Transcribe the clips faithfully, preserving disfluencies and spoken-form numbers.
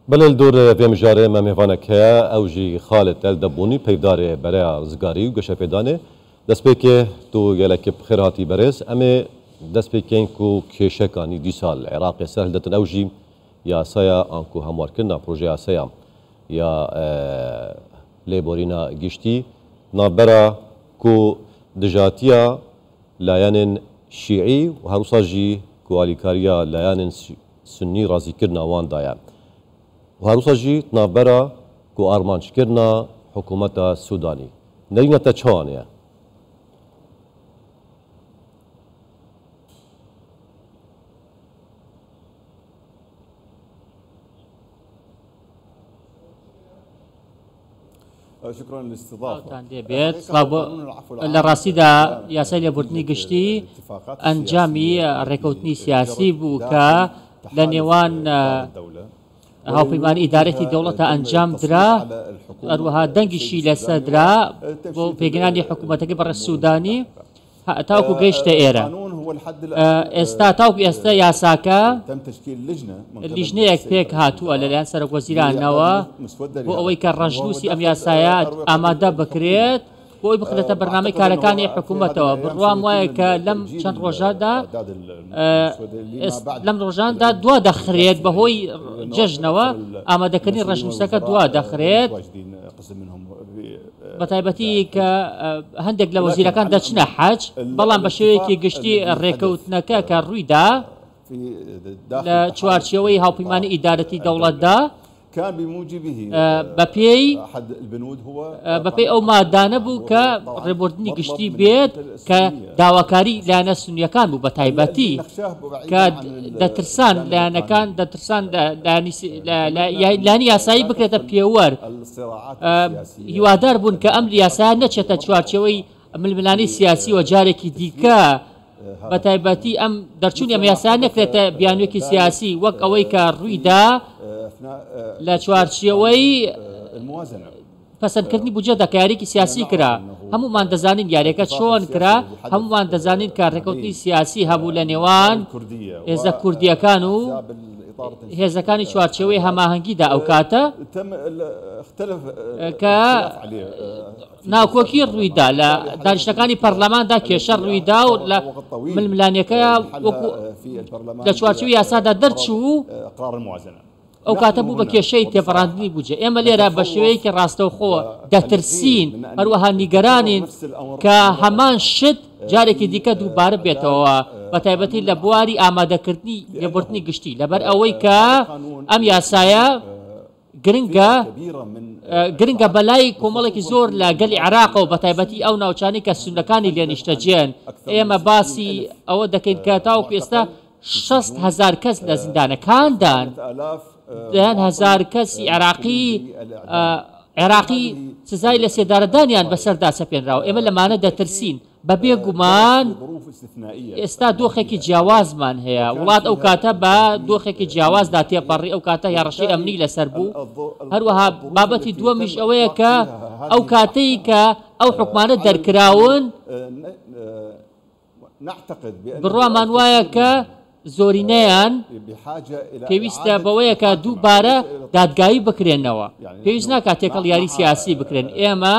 بله الدور في مجاره ما میوانک او جی خالد الدبونی پیدار برای زگاری و گشه پیدانه دست پیکه تو یلک بخیر هاتی برس اما دست پیکه کو کشکانی دی سال عراق سهل دتن او جی یا سایا آنکو هموار کرنا پروژه سایا یا لیبورینا گشتی نابرا کو دجاتیا لایان شیعی و هروسا جی کو آلیکاریا لایان سنی رازی کرنا وان دایا و هروسا جی نابرا کو آرمانش کرنا حکومت سودانی نرینه تا چوانه شكرا للاستضافه. بيت الرصيدة يا سيدي بورتني قشتي انجامي ريكوتني سياسي بوكا لنيوان هاو بيمان إدارة دولة أنجام درا أروها دنجشي لسدرا بيجناني حكومتك برا السوداني تاوكو جيش تأيرا استا تاوكو استا ياساكا تم تشكيل لجنه اللجنه يكبيك هاتو الان سرق وزيران نوا بو اوي كالرجلوسي ام ياسايات اماده بكريت بو بخدته برنامج كاركاني حكومته بالروام وايك لم شان روجادا لم روجادا دوا دخريت بهوي ججنوا اماده كني رجلوسك دوا دخريت بتايبتي ك هندق لوزير كان دچنا حج بلان بشويكي قشتي الريكوتنكا كرويدا لا چوارچوي هاو بيماني ادارتي دولت دا كان بموجبه بابي احد البنود هو بابي او ما دانبو ك ريبورتني قشتي بيت ك داواكاري لانا سنيا كان بو بتايبتي ك دترسان لانا كان دترسان لاني لاني ياساي بكرة بيور يوادر بون كامر ياسا نچتا چوارچوي من الملاني السياسي وجاركي ديكا بتايبتي ام درچوني ام ياسا نكرتا بيانوكي سياسي وك اويكا رويدا لا چوارچوي الموازنه پسندکردنی بودجه دکایاریکی سیاسی کرا هەموومان دەزانین یاریەکە چۆن کرا هەموومان دەزانین کە ڕێکەوتنی سیاسی هەبوو لە نێوان هێزە کوردیەکان و هێزەکانی چوارچێوەی هەماهەنگیدا ئەو کاتە کە ناوکۆکی ڕوویدا لە دانیشتەکانی پەرلەماندا کێشە ڕوویدا و لە ململانیەکە لە چوارچێوەی یاسادا دەرچوو ئەو کاتە بوو بە کێشەی تێپەڕاندنی بووجێ ئێمە لێرە بە شێوەیەکی ڕاستەوخۆ دەترسین هەروەها نیگەرانین کە هەمان شت جارێکی دیکە دووبارە بێتەوە بە تایبەتی لە بواری ئامادەکردنی لێبوردنی گشتی لەبەر ئەوەی کە ئەم یاسایە گرنگە گرنگە بەلای کۆمەڵێکی زۆر لە گەلی عێراقەوە بە تایبەتی ئەو ناوچانی کە سونەکانی لێ نیشتەجێن ئێمە باسی ئەوە دەکەین کە تاوەکو ئێستا شەست هەزار کەس لە زیندانەکاندان دەیان هەزار کەسی عێراقی عێراقی سزای لە سێدارەدانیان بەسەردا سەپێنراوە ئێمە لەمانە دەترسین بە بێگومان ئێستا دۆخێکی جیاوازمان هەیە وڵات ئەو کاتە بە دۆخێکی جیاوازدا تێپەڕی ئەو کاتە یاڕەشەی ئەمنی لەسەر بوو هەروەها بابەتی دووەمیش ئەوەیە کە ئەو کاتەی کە ئەو حکومانە دەرکراون بڕوامان وایە کە زۆرینەیان پێویستە بەوەیە کە دووبارە دادگایی بکرێنەوە پێویست ناکات تێکەڵ یاری سیاسی بکرێن ئێمە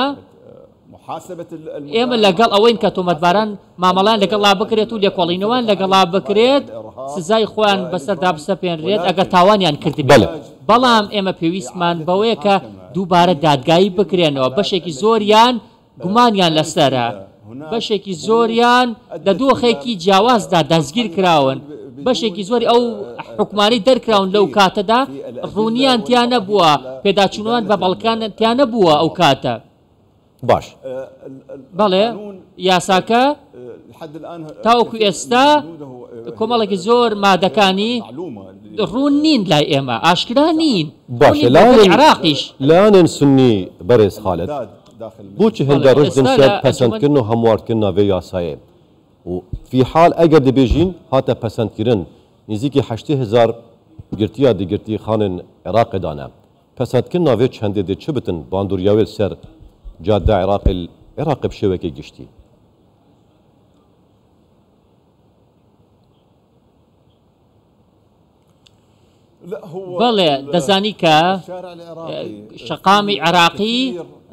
ئێمە لەگەڵ ئەوەین کە تۆمەتباران مامەڵان لەگەڵا بکرێت و لێکۆڵینەوەن لەگەڵا بکرێت سزای خۆیان بەسەردا بسەپێنرێت ئەگەر تاوانیان کردبێت بەڵام ئێمە پێویستمان بەوەیە کە دووبارە دادگایی بکرێنەوە بەشێکی زۆریان گومانیان لەسەرە بەشێکی زۆریان لە دۆخێکی جیاوازدا دەستگیر کراون بەشێکی زۆری ئەو حکومانەی دەرکراون لەو کاتەدا ڕوونیان تیان نەبووە پێداچوونەوەن بە بەڵکان تیان نەبووە ئەو کاتە باش بەڵێ یاساکە تاوەکو ئێستا کۆمەڵێکی زۆر مادەکانی ڕوون نین لای ئێمە ئاشکرا نین باش عراقیش لاانên سنی بەرێز خالد بۆچی هەندە ڕژدن سەر پەسەندکردن و هەمواردکردنا vê یاسایê و في حال ئەگەر دەبێژین هاتە پەسەندکردن نزیکی هەشتێ هەزار گرتیا دەگرتی خانên عێراقێدانە پەسەندکردنا vê çendê dê çi bitin bandûriyawê ser cadde Iraqê Iraqê bi şêwekê giştî بەڵێ دەزانی کە شەقامی عێراقی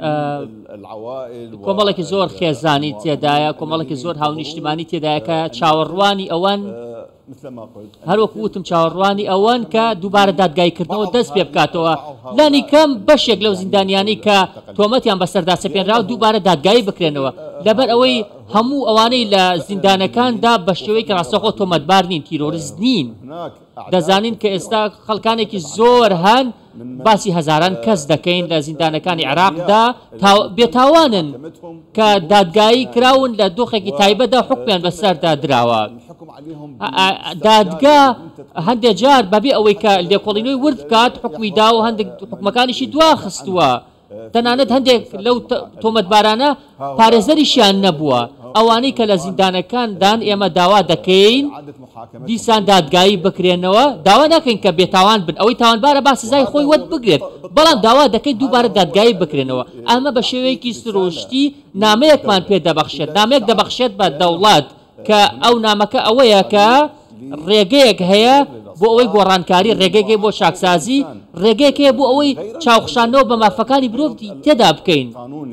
کۆمەڵێکی زۆر خێزانی تێدایە، کۆمەڵێکی زۆر هاونیشتیمانی تێدایە کە چاوەڕوانی ئەوەن هەروەکو وتم چاوەڕوانی ئەوەن کە دووبارە دادگایکردنەوە دەست پێ بکاتەوە. لانی کەم بەشێک لەو زیندانیانی کە تۆمەتیان بەسەردا سەپێنراوە دووبارە دادگایی بکرێنەوە، لەبەر ئەوەی هەموو ئەوانەی لە زیندانەکاندا بە شێوەیە کە ڕاستەخۆ تۆمەتبار نین، تیرۆریست نین. دەزانین کە ئێستا خەڵکانێکی زۆر هەن باسی هەزاران کەس دەکەین لە زیندانەکانی عێراقدا بێتاوانن کە دادگایی کراون لە دۆخێکی تایبەتدا حکمیان بەسەردا دراوە. دادگا هەندێک جار بەبێ ئەوەی کە لێکۆڵینەوەی ورد بکات حکمی دا و هەندێک حکومەکانیشی دوا خستووە، تەنانەت هەندێک لەو تۆمەتبارانە پارێزەریشیان نەبووە. ئەوانەی کە لە زیندانەکاندان ئێمە داوا دەکەین دیسان دادگایی بکرێنەوە، داوا ناکەین کە بێتاوان بن، ئەوەی تاوانبارە با سزای خۆی وەت بگرێت، بەڵام داوا دەکەین دووبارە دادگایی بکرێنەوە. ئەمە بە شێوەیەکی سروشتی نامەیەکمان پێ دەبەخشێت، نامەیەک دەبەخشێت بە دەوڵات کە ئەو نامەکە ئەوەیە کە ڕێگەیەک هەیە بۆ ئەوەی گۆڕانکاری، ڕێگەیەکی بۆ چاکسازی، ڕێگەیەک هەیە بۆ ئەوەی چاوخشانەوە بە مافەکانی مرۆڤ تێدا بکەین.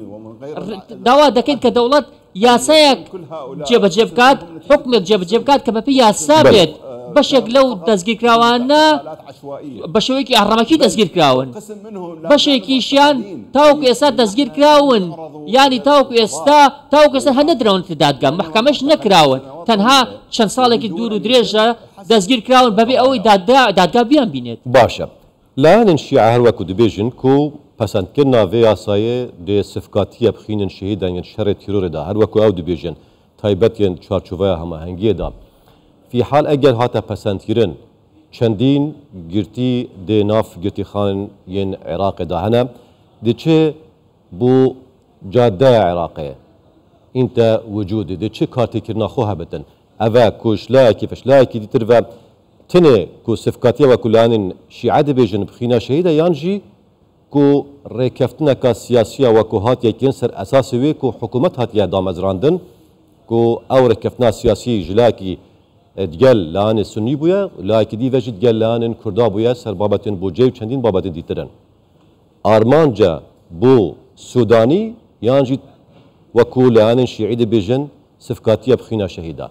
داوا دەکەین کە دەوڵەت یاسایەک جێبەجێ بکات، حکمێک جێبەجێ بکات کە بەپێی یاسا بێت. بەشێک لەو دەستگیرکراوانە بە شێوەیەکی ئاڕەمەکی دەستگیرکراون، بەشێکیشیان تاوەکو ئێستا دەستگیرکراون، ینی تاوەکو ئێستا تاوەکو ئێستا هەر نەدراونتە دادگا، محکەمەش نەکراون، تەنها چەند ساڵێکی دوور و درێژە دەستگیرکراون بەبێ ئەوەی دادگا بیان بینێت. باشە لایەنن شیعە هەروەکو دەبێژن کو پەسەندکردنا vê yasayê dê sifkatiya bixînin şehîdan yên şerê tîrorê da herwekû ew dibêjin taybet yên çarçoveya hemahengiyê da. Fîhal eger hate pesendkirin çendîn girtî dê nav girtîxanên yên Iraqê da hene diçe bû caddeya Iraqê în te wicûdê dê çi kartêkirina xwe hebitin. Ev e ku şilayekî feşilayekî dîtir ve tinê ku sifkatiya ve kulanên şîعە dibêjin bixîna şehîda yan jî ku rêkeftineka siyasiya wekû hatiye kirin ser esasê wê ku hikûmet hatiye damezrandin ku ew rêkeftina siyasî ji layekî digel lahanê Sunnî bûye, layekî dî ve jî digel lahanên Kurda bûye ser babetên bûcê û çendîn babetên dîtirin. Armanca bû Sudanî yan jî wekû lahanên şîعî dibêjin sifkatiya bixîna şehîda.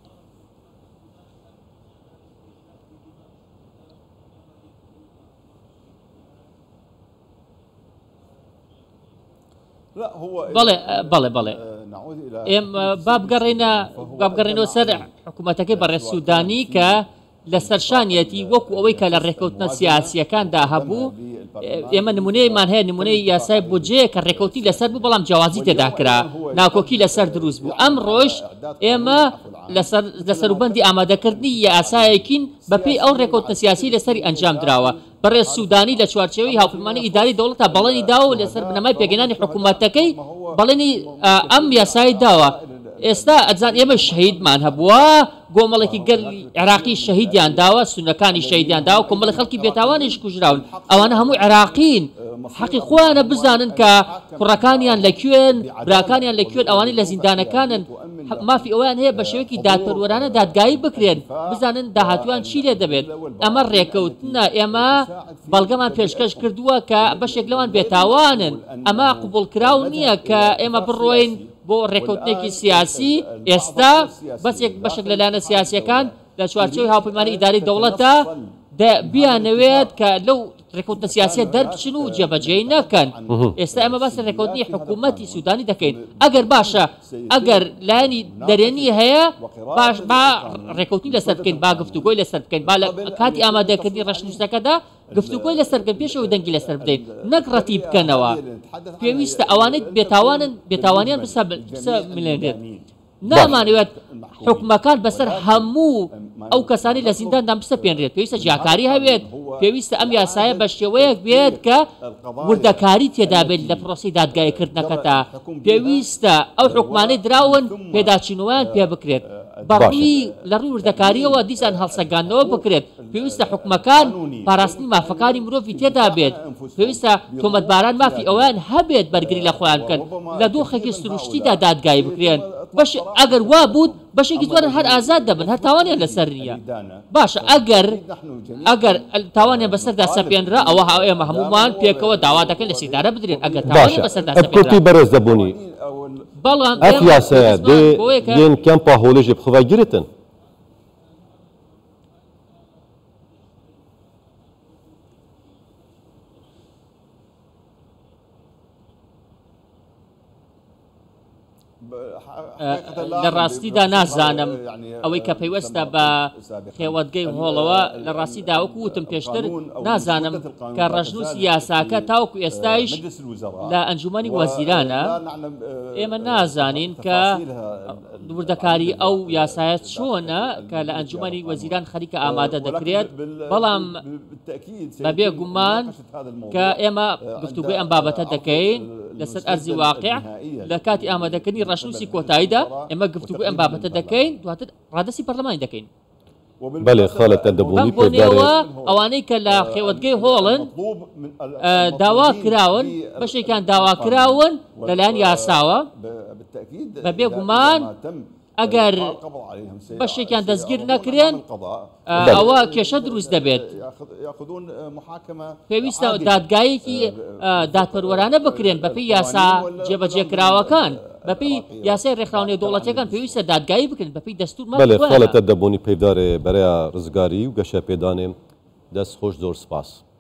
بەڵێ بەڵێ بەڵێ ئێمە بابگەڕێنەوە سەر حکوومەتەکەی بەڕێز سوودانی کە لە سەرشانیەتی وەکو ئەوەی کە لە ڕێکەوتنە سیاسیەکاندا هەبوو. ئێمە نمونەیەمان هەیە، نمونەی یاسای بودجێ کە ڕێکەوتی لەسەر بوو بەڵام جیاوازی تێدا کرا، ناکۆکی لەسەر دروست بوو. ئەم ڕۆژ ئێمە لە سەروبەندی ئامادەکردنی یاسایەکین بەپێی ئەو ڕێکەوتنە سیاسی لەسەری ئەنجام درراوە. بەڕێز سوودانی لە چوارچێوەی هاوپەیمانی ئیداری دەوڵەتە بەڵێنی داوە و لەسەر بنەمای پێگەێنانی حکوومەتەکەی بەڵێنی ئەم یاسایی داوە. ئێستا ئەجان ئێمە شەهیدمان هەبووە، گۆمەڵێکی گەر عێراقی شەهیدیان داوە، سونەکانی شەهیدیان داوە، کۆمەڵی خەڵکی بێتاوانیش کوژراون. ئەوانە هەموو عێراقین، حەقی خۆیانە بزانن کە کوڕەکانیان لەکوێن، براکانیان لەکوێن، ئەوانەی لە زیندانەکانن، مافی ئەویان هەیە بە شێوەیەکی دادپەروەرانە دادگایی بکرێن، بزانن داهاتویان چی لێ دەبێت. ئەمە ڕێکەوتنە، ئێمە بەڵگەمان پێشکەش کردووە کە بەشێک لەوان بێتاوانن. ئەمە قوبوڵکراو نییە کە ئێمە بڕۆین بۆ ڕێکەوتنێکی سیاسی. ئێستا بەسێک بەشێک لەلایەنە سیاسیەکان لە چوارچێوەی هاوپەیمانی ئیداری دەوڵەتە بیانەوێت کە لەو ڕێکەوتنە سیاسیە دەربچن و جێبەجێی نەکەن. ئێستا ئەمە باسی ڕێکەوتنی حکوومەتی سوودانی دەکەین. ئەگەر باشە ئەگەر لایەنی دەرێنی هەیە باش با ڕێکەوتنی لەسەر بکەین، با گفتوگۆی لەسەر بکەین، با لە کاتی ئامادەکردنی ڕەشنووسەکەدا گفتوگۆی لەسەر بکەن، پێشەوەی دەنگی لەسەر بدەین، نەک ڕەتی بکەنەوە. پێویستە ئەوانەی بێتاوانن بێتاوانیان بسەملێنێت. نامانەوێت حکومەکان بەسەر هەموو ئەو کەسانی لە زینداندا بسەپێنرێت. پێویستە جیاکاری هەبێت، پێویستە ئەم یاسایە بە شێوەیەک بێت کە وردەکاری تێدا بێت لە پرۆسی دادگایکردنەکەدا. پێویستە ئەو حکومانەی دراون پێداچینەوەیان پێ بکرێت. بەڕووی لە ڕووی وردەکاریەوە دیسان هەڵسەگاندنەوە بکرێت پێویستە حکومەکان پاراستنی مافەکانی مرۆڤی تێدا بێت پێویستە تۆمەتباران مافی ئەویان هەبێت بەرگری لە خۆیان بکەن لە دۆخێکی سروشتیدا دادگای بکرێن باش ئەگەر وا بوو بەشێکی زۆرن هەر ئازاد دەبن هەر تاوانیان لەسەر نییە باشە ئەگەر ئەگەر تاوانیان بەسەردا سەپێنرا ئەوە ئێمە هەمومان پێکەوە داوا دەکەن لە سیدارە بدرێن ئەگەر تاوانی بەسەردا سەپێنرا بەرز دەبوونی بەڵام ئەف یاسایە دێن کەمپا هۆڵێژی بخوای گرتن لە ڕاستیدا نازانم ئەوەی کە پەیوەستە بە خێوەتگەی هۆڵەوە لە ڕاستیدا وەکو وتم پێشتر نازانم کە ڕەشنووسی یاساکە تاوەکو ئێستایش لە ئەنجومەنی وەزیرانە ئێمە نازانین کە وردەکاری ئەو یاسایە چۆنە کە لە ئەنجومەنی وەزیران خەریکە ئامادە دەکرێت بەڵام بەبێ گومان کە ئێمە گفتوگوی ئەم بابەتە دەکەین لەسەر ئەرزی واقع لە کاتی ئامادەکردنی ڕەشنووسی کۆتاییدا ئێمە گفتوگوی ئەم بابەتە دەکەین دواتر ڕادەسی پەرلەمانی دەکەین بەڵێ خەڵەتە دەبوونی بۆنەوە ئەوانەی کە لە خێوەتگەی هۆڵن داوا کراون بەشێکیان داوا کراون لەلایەن یاساوە بەبێ گومان ئەگەر بەشێکیان دەستگیر نەکرێن ئەوە کێشە دروست دەبێت پێویستە دادگایەکی دادپەروەرانە بکرێن بەپێی یاسا جێبەجێکراوەکان بەپێی یاسای ڕێکخراونی دەوڵەتیەکان پێویستە دادگایی بکرێن بەپێی دەستور بەڵێ خەڵەتە دەبوونی پەیدارێ بەرەیە ڕزگاری و گەشە پێدانێ دەست خۆش زۆر سپاس.